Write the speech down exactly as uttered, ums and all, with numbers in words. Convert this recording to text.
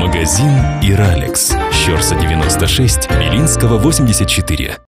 Магазин Иралекс. Щорса дев'яносто шість, Білінського вісімдесят чотири.